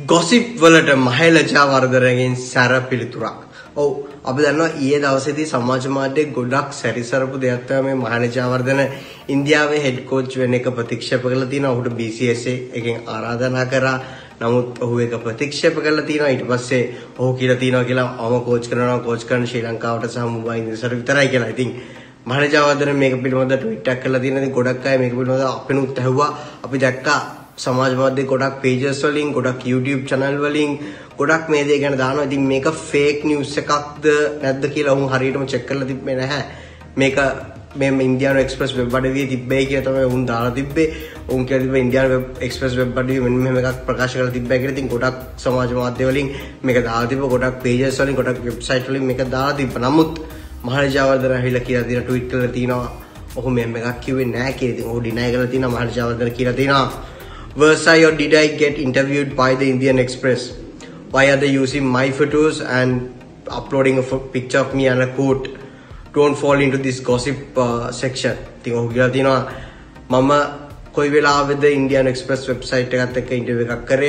gossip වලට මහේල ජයවර්ධනගෙන් සැර පිළිතුරක්. ඔව් අපි දන්නවා ඊයේ දවසේදී සමාජ මාධ්‍යයේ ගොඩක් සැරිසරපු දෙයක් තමයි මේ මහේල ජයවර්ධන ඉන්දියාවේ හෙඩ් කෝච් වෙන එක ප්‍රතික්ෂේප කරලා තිනවා. ඔහුට BCSA එකෙන් ආරාධනා කරා. නමුත් ඔහු ඒක ප්‍රතික්ෂේප කරලා තිනවා. ඊට පස්සේ ඔහු කියලා තිනවා කියලා මම කෝච් කරනවා කෝච් කරන ශ්‍රී ලංකාවට සහ මුම්බයි ඉන්දියාවට විතරයි කියලා. ඉතින් මහේල ජයවර්ධන මේක පිළිබඳව ට්වීට් එකක් කරලා තියෙනවා. ඉතින් ගොඩක් අය මේක පිළිබඳව අපෙනුත් ඇහුවා. අපි දැක්කා සමාජ මාධ්‍යයේ ගොඩක් pages වලින් ගොඩක් YouTube channel වලින් ගොඩක් මේ දේ ගැන දානවා. ඉතින් මේක fake news එකක්ද නැද්ද කියලා උන් හරියටම check කරලා තිබ්බේ නැහැ. මේක මේ ඉන්දියානු එක්ස්ප්‍රස් වෙබ් අඩවියේ තිබ්බේ කියලා තමයි උන් දාලා තිබ්බේ. උන් කියලා තිබ්බේ ඉන්දියානු එක්ස්ප්‍රස් වෙබ් අඩවියේ මෙන්න මෙහෙම එකක් ප්‍රකාශ කරලා තිබ්බා කියලා. ඉතින් ගොඩක් සමාජ මාධ්‍ය වලින් මේක දාලා තිබ්බා. ගොඩක් pages වලින් ගොඩක් website වලින් මේක දාලා තිබ්බා. නමුත් මහේල ජයවර්ධන ඇවිල්ලා කියලා තියෙන tweet කරලා තිනවා. ඔහු මෙහෙම එකක් කිව්වේ නැහැ කියලා. ඉතින් ඔහු deny කරලා තිනවා. මහේල ජයවර්ධන කියලා තිනවා. Was I or did I get interviewed by the Indian Express? Why are they using my photos and uploading a picture of me and a quote? Don't fall into this gossip section. ඉතින් ඔහු කියලා තිනවා මම කොයි වෙලාවෙද Indian Express website එකත් එක්ක interview එකක් කරේ.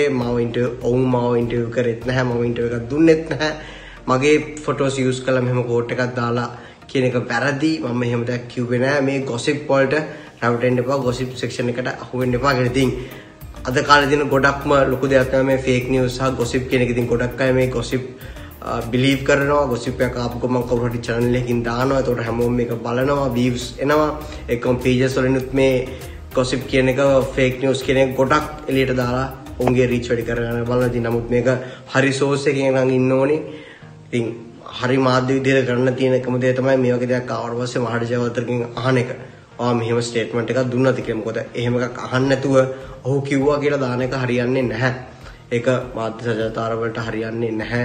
මාව ඉන්ටර්විව් කරෙත් නැහැ. මම ඉන්ටර්විව් එකක් දුන්නෙත් නැහැ. මගේ ෆොටෝස් යූස් කරලා මෙහෙම කෝට් එකක් දාලා කියන එක වැරදි. මම එහෙම දෙයක් කිව්වේ නැහැ. මේ gossip වලට රැවටෙන්න එපා. gossip section එකට අහු වෙන්න එපා කියලා. ඉතින් අද කාලේ දින ගොඩක්ම ලොකු දෙයක් තමයි මේ fake news සහ gossip කියන එක. ඉතින් ගොඩක් අය මේ gossip believe කරනවා. gossip එක ආපු ගමන් කවුරු හරි channel එකකින් දානවා. ඒකට හැමෝම මේක බලනවා, views එනවා. ඒකම pages වලිනුත් මේ gossip කියන එක fake news කියන එක ගොඩක් එළියට දාලා උන්ගේ reach වැඩි කරගන්න බලනවා. ඉතින් නමුත් මේක හරි source එකකින් නම් ඉන්න ඕනේ. ඉතින් හරි මාධ්‍ය විදිහට කරන්න තියෙන එකම දේ තමයි මේ වගේ දෙයක් ආවට පස්සේ මහේල ජයවර්ධනගෙන් අහන එක. මෙහෙම ස්ටේට්මන්ට් එකක් දුන්නාද කියලා. මොකද එහෙම එකක් අහන්න නැතුව ඔහු කිව්වා කියලා දාන එක හරියන්නේ නැහැ. ඒක මාධ්‍ය සජාතාර වලට හරියන්නේ නැහැ.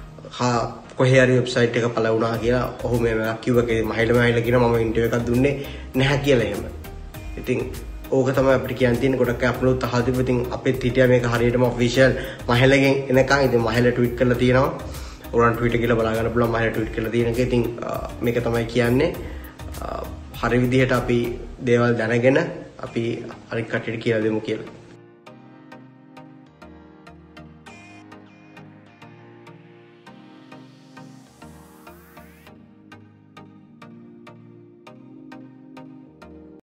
කොහේ හරි වෙබ්සයිට් එක පළ වුණා කියලා ඔහු මෙහෙම එකක් කිව්වා කියලා මහේල කියනවා මම ඉන්ටර්විව් එකක් දුන්නේ නැහැ කියලා එහෙම. ඉතින් ඕක තමයි අපිට කියන්න තියෙන්නේ. ගොඩක් අය අප්ලෝඩ් අහලා තිබ්බ. ඉතින් අපිත් හිටියා මේක හරියටම ඔෆිෂියල් මහේලගෙන් එනකන්. ඉතින් මහේල ට්වීට් කරලා තියෙනවා. ඔරන් ට්වීට් එක කියලා බලා ගන්න පුළුවන්. මහේල ට්වීට් කරලා තියෙන එක. ඉතින් මේක තමයි කියන්නේ. හරි විදිහට අපි දේවල් දැනගෙන අපි අනිත් කට්ටියට කියලා දෙමු කියලා.